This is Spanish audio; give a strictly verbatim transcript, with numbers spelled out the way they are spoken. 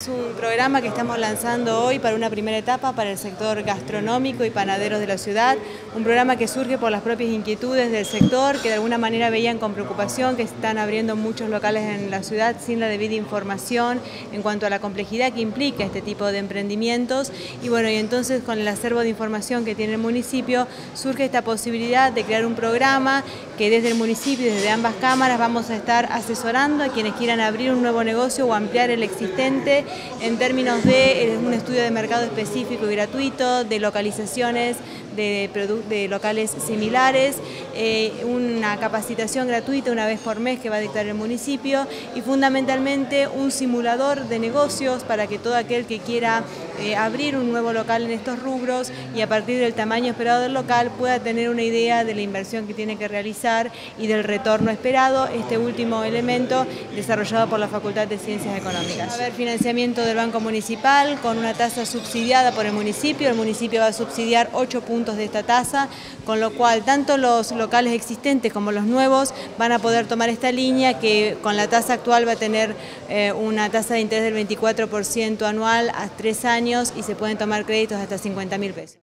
Es un programa que estamos lanzando hoy para una primera etapa para el sector gastronómico y panaderos de la ciudad, un programa que surge por las propias inquietudes del sector, que de alguna manera veían con preocupación que están abriendo muchos locales en la ciudad sin la debida información en cuanto a la complejidad que implica este tipo de emprendimientos, y bueno, y entonces con el acervo de información que tiene el municipio surge esta posibilidad de crear un programa que desde el municipio, desde ambas cámaras, vamos a estar asesorando a quienes quieran abrir un nuevo negocio o ampliar el existente, en términos de un estudio de mercado específico y gratuito, de localizaciones de, de locales similares, eh, una capacitación gratuita una vez por mes que va a dictar el municipio y fundamentalmente un simulador de negocios para que todo aquel que quiera eh, abrir un nuevo local en estos rubros y a partir del tamaño esperado del local pueda tener una idea de la inversión que tiene que realizar y del retorno esperado, este último elemento desarrollado por la Facultad de Ciencias Económicas. Va a haber financiamiento del Banco Municipal con una tasa subsidiada por el municipio, el municipio va a subsidiar ocho puntos de esta tasa, con lo cual tanto los locales existentes como los nuevos van a poder tomar esta línea que con la tasa actual va a tener eh, una tasa de interés del veinticuatro por ciento anual a tres años y se pueden tomar créditos hasta cincuenta mil pesos.